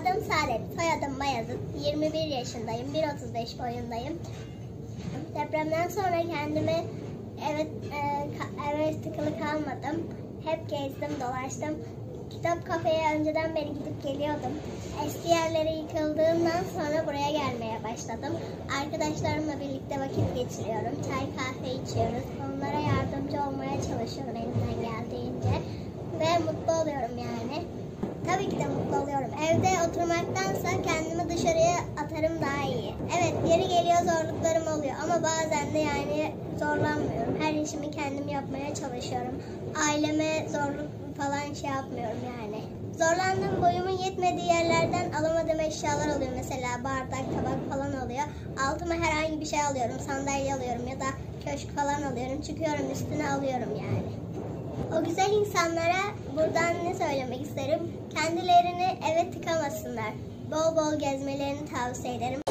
Adım Saadet, soyadım Bayazıt, 21 yaşındayım, 1.35 boyundayım. Depremden sonra kendimi eve tıkılı kalmadım. Hep gezdim, dolaştım. Kitap kafeye önceden beri gidip geliyordum. Eski yerleri yıkıldığından sonra buraya gelmeye başladım. Arkadaşlarımla birlikte vakit geçiriyorum. Çay, kahve içiyoruz. Onlara yardımcı olmaya çalışıyorum elimden geldiğince. Ve mutlu oluyorum yani. Tabii ki de mutlu oluyorum. Evde oturmaktansa kendimi dışarıya atarım daha iyi. Evet, yeri geliyor zorluklarım oluyor ama bazen de yani zorlanmıyorum. Her işimi kendim yapmaya çalışıyorum. Aileme zorluk falan şey yapmıyorum yani. Zorlandığım, boyumun yetmediği yerlerden alamadığım eşyalar oluyor. Mesela bardak, tabak falan oluyor. Altıma herhangi bir şey alıyorum. Sandalye alıyorum ya da köşk falan alıyorum. Çıkıyorum, üstüne alıyorum yani. O güzel insanlara buradan ne söylemek isterim? Kendilerini eve tıkamasınlar. Bol bol gezmelerini tavsiye ederim.